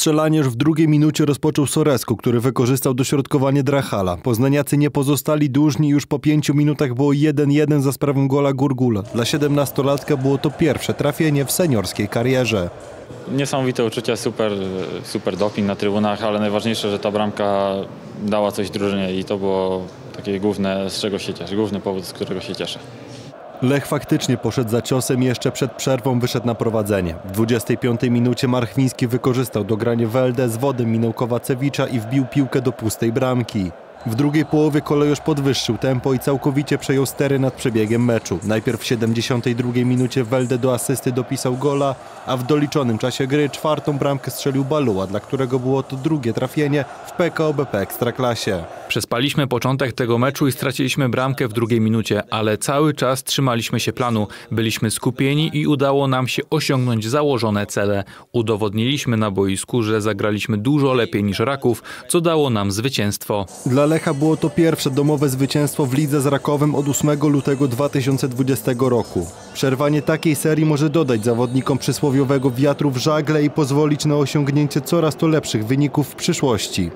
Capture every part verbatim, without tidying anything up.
Strzelanie już w drugiej minucie rozpoczął Sorescu, który wykorzystał dośrodkowanie Drachala. Poznaniacy nie pozostali dłużni, już po pięciu minutach było jeden jeden za sprawą gola Gurgula. Dla siedemnastolatka było to pierwsze trafienie w seniorskiej karierze. Niesamowite uczucia, super, super doping na trybunach, ale najważniejsze, że ta bramka dała coś drużynie i to było takie główne, z czego się cieszę, główny powód, z którego się cieszę. Lech faktycznie poszedł za ciosem i jeszcze przed przerwą wyszedł na prowadzenie. W dwudziestej piątej minucie Marchwiński wykorzystał dogranie Welde, z wodem minął Kowacewicza i wbił piłkę do pustej bramki. W drugiej połowie Kolejorz podwyższył tempo i całkowicie przejął stery nad przebiegiem meczu. Najpierw w siedemdziesiątej drugiej minucie Welde do asysty dopisał gola, a w doliczonym czasie gry czwartą bramkę strzelił Baluła, dla którego było to drugie trafienie w P K O B P Ekstraklasie. Przespaliśmy początek tego meczu i straciliśmy bramkę w drugiej minucie, ale cały czas trzymaliśmy się planu. Byliśmy skupieni i udało nam się osiągnąć założone cele. Udowodniliśmy na boisku, że zagraliśmy dużo lepiej niż Raków, co dało nam zwycięstwo. Dla Lecha było to pierwsze domowe zwycięstwo w lidze z Rakowem od ósmego lutego dwa tysiące dwudziestego roku. Przerwanie takiej serii może dodać zawodnikom przysłowiowego wiatru w żagle i pozwolić na osiągnięcie coraz to lepszych wyników w przyszłości.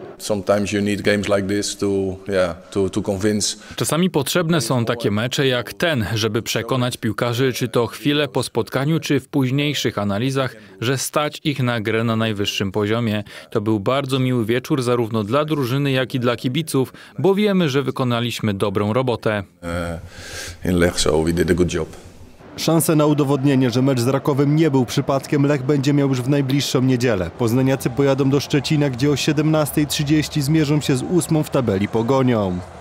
Czasami potrzebne są takie mecze jak ten, żeby przekonać piłkarzy, czy to chwilę po spotkaniu, czy w późniejszych analizach, że stać ich na grę na najwyższym poziomie. To był bardzo miły wieczór zarówno dla drużyny, jak i dla kibiców, bo wiemy, że wykonaliśmy dobrą robotę. In Lech, so we did a good job. Szansę na udowodnienie, że mecz z Rakowem nie był przypadkiem, Lech będzie miał już w najbliższą niedzielę. Poznaniacy pojadą do Szczecina, gdzie o siedemnastej trzydzieści zmierzą się z ósmą w tabeli Pogonią.